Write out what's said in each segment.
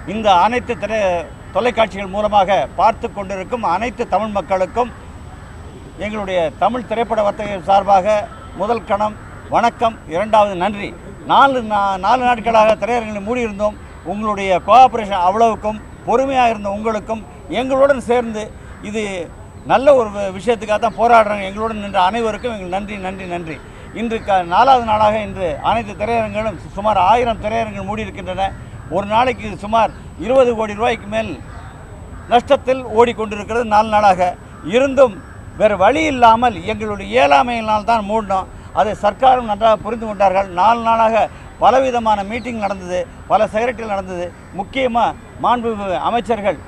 இந்த அனைத்து தொலைக்காட்சிகள் மூலமாக பார்த்து கொண்டிருக்கும் அனைத்து தமிழ் மக்களுக்கும் எங்களுடைய தமிழ் திரைப்பட வர்த்தகம் சார்பாக முதல் கணம் வணக்கம், இரண்டாவது நன்றி. நாலு நாட்களாக திரையரங்களை மூடியிருந்தோம். உங்களுடைய கோஆப்ரேஷன் அவ்வளவுக்கும் பொறுமையாக இருந்த உங்களுக்கும் எங்களுடன் சேர்ந்து இது நல்ல ஒரு விஷயத்துக்காக தான் போராடுறாங்க. எங்களுடன் நின்ற அனைவருக்கும் எங்கள் நன்றி நன்றி நன்றி. இன்று 4வது நாளாக இன்று அனைத்து திரையரங்களும் சுமார் 1000 திரையரங்குகள் மூடியிருக்கின்றன. ஒரு நாளைக்கு சுமார் 20 கோடி ரூபாய்க்கு மேல் நஷ்டத்தில் ஓடிக்கொண்டிருக்கிறது 4 நாளாக. இருந்தும் வேறு வழி இல்லாமல் எங்களுடைய இயலாமையினால் தான் மூடினோம். அதை சர்க்காரும் நன்றாக புரிந்து கொண்டார்கள். 4 நாளாக பலவிதமான மீட்டிங் நடந்தது, பல செக்ரட்டரிகள் நடந்தது. முக்கியமாக மாண்புமிகு அமைச்சர்கள்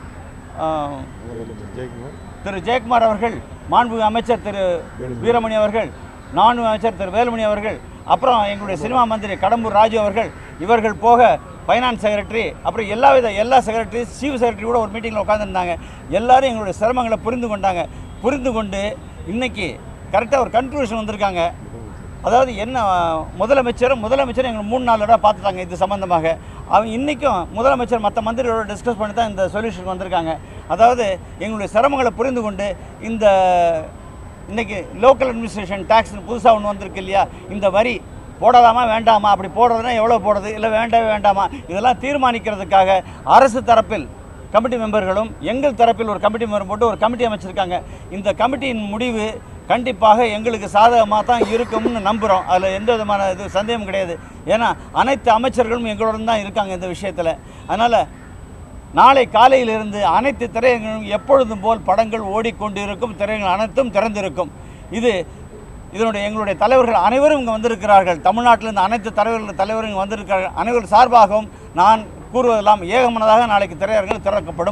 திரு ஜெயக்குமார் அவர்கள், மாண்புமிகு அமைச்சர் திரு வீரமணி அவர்கள், நான்கு அமைச்சர் திரு வேலுமணி அவர்கள், அப்புறம் எங்களுடைய சினிமா மந்திரி கடம்பூர் ராஜு அவர்கள், இவர்கள் போக ஃபைனான்ஸ் செக்ரட்டரி, அப்புறம் எல்லா செக்ரட்டரி, சீஃப் செக்ரட்டரி கூட ஒரு மீட்டிங்கில் உட்காந்துருந்தாங்க. எல்லோரும் எங்களுடைய சிரமங்களை புரிந்து கொண்டாங்க. புரிந்து கொண்டு இன்றைக்கி கரெக்டாக ஒரு கன்க்ளூஷன் வந்திருக்காங்க. அதாவது என்ன, முதலமைச்சரும் எங்களை 3-4 தடவை பார்த்துட்டாங்க இது சம்மந்தமாக. அவங்க இன்றைக்கும் முதலமைச்சர் மற்ற மந்திரிகளோட டிஸ்கஸ் பண்ணி தான் இந்த சொல்யூஷன் வந்திருக்காங்க. அதாவது எங்களுடைய சிரமங்களை புரிந்து கொண்டு இந்த இன்றைக்கி லோக்கல் அட்மினிஸ்ட்ரேஷன் டேக்ஸ்னு புதுசாக ஒன்று வந்திருக்கு இல்லையா, இந்த வரி போடலாமா வேண்டாமா, அப்படி போடுறதுனா எவ்வளோ போடுறது, இல்லை வேண்டவே வேண்டாமா, இதெல்லாம் தீர்மானிக்கிறதுக்காக அரசு தரப்பில் கமிட்டி மெம்பர்களும் எங்கள் தரப்பில் ஒரு கமிட்டி மெம்பர் போட்டு ஒரு கமிட்டி அமைச்சிருக்காங்க. இந்த கமிட்டியின் முடிவு கண்டிப்பாக எங்களுக்கு சாதகமாக தான் இருக்கும்னு நம்புகிறோம். அதில் எந்த விதமான சந்தேகம் கிடையாது. ஏன்னா அனைத்து அமைச்சர்களும் எங்களுடன் தான் இருக்காங்க இந்த விஷயத்தில். அதனால் நாளை காலையிலிருந்து அனைத்து திரையரங்களும் எப்பொழுதும் போல் படங்கள் ஓடிக்கொண்டிருக்கும், திரையரங்கள் அனைத்தும் திறந்திருக்கும். எங்களுடைய தலைவர்கள் அனைவரும் இங்கே வந்திருக்கிறார்கள். தமிழ்நாட்டிலிருந்து அனைத்து தலைவர்கள் இங்கே வந்திருக்கிறார்கள். அனைவரும் சார்பாகவும் நான் கூறுவதெல்லாம் ஏகமனதாக நாளைக்கு திரையரங்குகள் திறக்கப்படும்.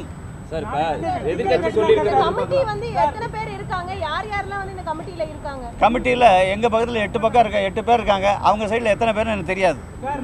கமிட்டியில் எங்கள் பக்கத்தில் 8 பக்கம் இருக்க 8 பேர் இருக்காங்க. அவங்க சைடில் எத்தனை பேர்னு எனக்கு தெரியாது.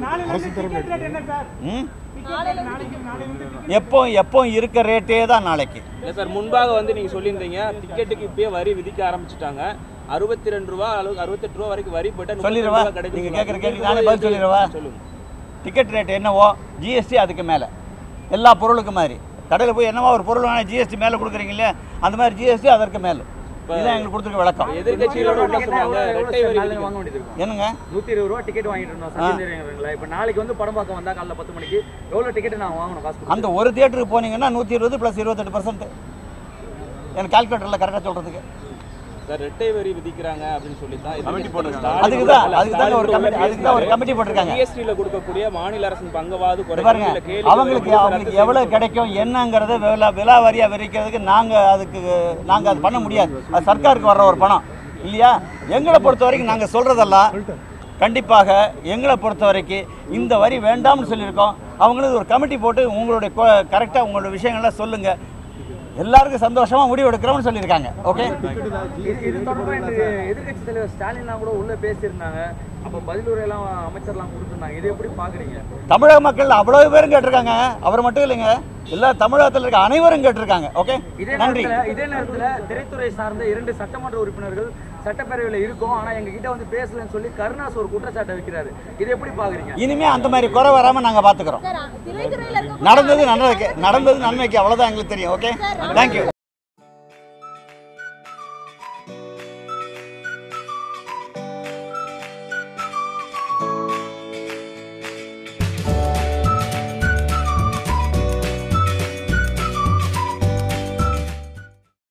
எப்போ இருக்க ரேட்டே தான் நாளைக்கு. இல்லை சார், முன்பாக நீங்கள் சொல்லியிருந்தீங்க டிக்கெட்டுக்கு இப்பயே வரி விதிக்க ஆரம்பிச்சுட்டாங்க. 62 ரூபா அளவுக்கு 68 ரூபா வரைக்கும் வரி போட்டு சொல்லிடுவா. நீங்கள் கேட்குற கேள்வி நானே பதில் சொல்லிடுவா. சொல்லுங்கள். டிக்கெட் ரேட் என்னவோ ஜிஎஸ்டி அதுக்கு மேலே எல்லா பொருளுக்கும் மாதிரி. கடையில் போய் என்னவோ ஒரு பொருள் வேணால் ஜிஎஸ்டி மேலே கொடுக்குறீங்க இல்லையா, அந்த மாதிரி ஜிஎஸ்டி அதற்கு மேலே. இதுதான் எங்களுக்கு கொடுத்துருக்க விளக்கம். எதிர்கட்சிகளோட என்னங்க 120 ரூபா டிக்கெட் வாங்கிட்டு இருந்தோம். இப்போ நாளைக்கு வந்து படம் பார்க்க வந்தால் காலைல 10 மணிக்கு எவ்வளோ டிக்கெட் நான் வாங்கணும் காசு? அந்த ஒரு தியேட்டருக்கு போனீங்கன்னா 120 + 28%. எனக்கு கால்குலேட்டரில் கரெக்டாக சொல்கிறதுக்கு சார் ரெட்டை வரி விதிக்கிறாங்க அப்படின்னு சொல்லி தான் அதுக்கு தான் ஒரு கமிட்டி போட்டிருக்காங்க. ஜிஎஸ்டியில் கொடுக்கக்கூடிய மாநில அரசின் பங்கவாது பாருங்க, அவங்களுக்கு எவ்வளோ கிடைக்கும் என்னங்கிறத விலா வரியாக விரிக்கிறதுக்கு நாங்கள் அது பண்ண முடியாது. அது சர்க்காருக்கு வர்ற ஒரு பணம் இல்லையா. எங்களை பொறுத்த வரைக்கும் நாங்கள் சொல்கிறதெல்லாம் கண்டிப்பாக எங்களை பொறுத்த வரைக்கும் இந்த வரி வேண்டாம்னு சொல்லியிருக்கோம். அவங்களுக்கு ஒரு கமிட்டி போட்டு உங்களுடைய கரெக்டாக உங்களோட விஷயங்கள்லாம் சொல்லுங்கள், எல்லாருக்கும் சந்தோஷமா முடிவு எடுக்கிறோம்னு சொல்லியிருக்காங்க. ஓகே, எதிர்கட்சி தலைவர் ஸ்டாலின்லாம் கூட உள்ள பேசியிருந்தாங்க. அப்போ பதிலுரையெல்லாம் அமைச்சர்லாம் கொடுத்துருந்தாங்க. இதை எப்படி பார்க்குறீங்க? தமிழக மக்கள் அவ்வளவு பேரும் கேட்டிருக்காங்க. அவர் மட்டும் இல்லைங்க, எல்லா தமிழகத்தில் இருக்க அனைவரும் கேட்டிருக்காங்க. ஓகே, நன்றி. இதே நேரத்தில் திரைத்துறை சார்ந்த 2 சட்டமன்ற உறுப்பினர்கள் சட்டப்பேரவையில் இருக்கும், ஆனால் எங்ககிட்ட வந்து பேசலன்னு சொல்லி கருணாஸ் ஒரு குற்றச்சாட்டை வைக்கிறாரு. இதை எப்படி பார்க்குறீங்க? இனிமே அந்த மாதிரி குறை வராமல் நாங்கள் பார்த்துக்கிறோம். நடந்தது நன்மைக்கு, அவ்வளோதான் எங்களுக்கு தெரியும். Okay, thank you.